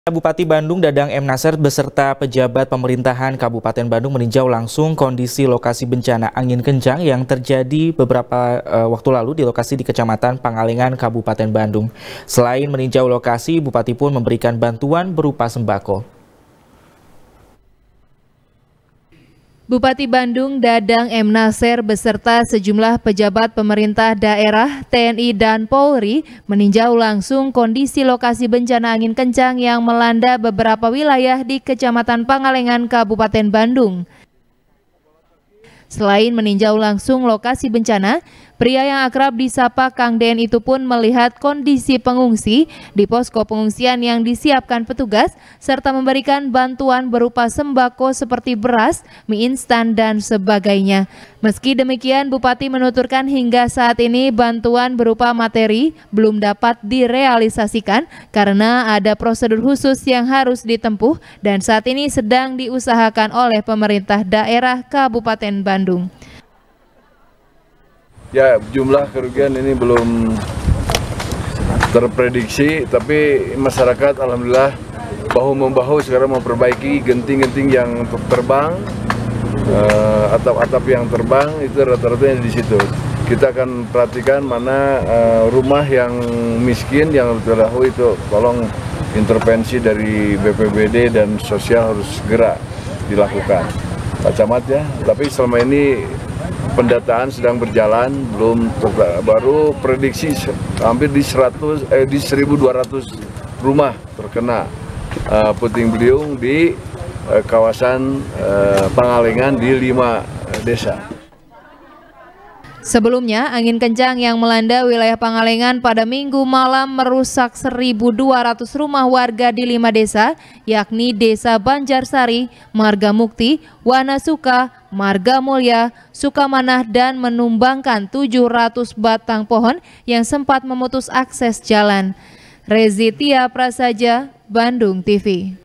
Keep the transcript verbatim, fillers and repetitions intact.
Bupati Bandung Dadang M. Nasser beserta pejabat pemerintahan Kabupaten Bandung meninjau langsung kondisi lokasi bencana angin kencang yang terjadi beberapa uh, waktu lalu di lokasi di Kecamatan Pangalengan, Kabupaten Bandung. Selain meninjau lokasi, Bupati pun memberikan bantuan berupa sembako. Bupati Bandung Dadang M. Nasser beserta sejumlah pejabat pemerintah daerah, T N I dan Polri meninjau langsung kondisi lokasi bencana angin kencang yang melanda beberapa wilayah di Kecamatan Pangalengan, Kabupaten Bandung. Selain meninjau langsung lokasi bencana, pria yang akrab disapa Kang Den itu pun melihat kondisi pengungsi di posko pengungsian yang disiapkan petugas serta memberikan bantuan berupa sembako seperti beras, mie instan, dan sebagainya. Meski demikian, Bupati menuturkan hingga saat ini bantuan berupa materi belum dapat direalisasikan karena ada prosedur khusus yang harus ditempuh dan saat ini sedang diusahakan oleh pemerintah daerah Kabupaten Bandung. Ya, jumlah kerugian ini belum terprediksi, tapi masyarakat alhamdulillah bahu-membahu sekarang memperbaiki genting-genting yang terbang, uh, atap-atap yang terbang itu rata-rata di situ. Kita akan perhatikan mana uh, rumah yang miskin yang terdahulu itu, tolong intervensi dari B P B D dan sosial harus segera dilakukan. Pak Camat ya, tapi selama ini pendataan sedang berjalan, belum baru prediksi hampir di seratus eh di seribu dua ratus rumah terkena uh, puting beliung di uh, kawasan uh, Pangalengan di lima uh, desa. Sebelumnya, angin kencang yang melanda wilayah Pangalengan pada Minggu malam merusak seribu dua ratus rumah warga di lima desa, yakni Desa Banjarsari, Marga Mukti, Wanasuka, Marga Mulya, Sukamanah, dan menumbangkan tujuh ratus batang pohon yang sempat memutus akses jalan. Rezitia Prasaja, Bandung T V.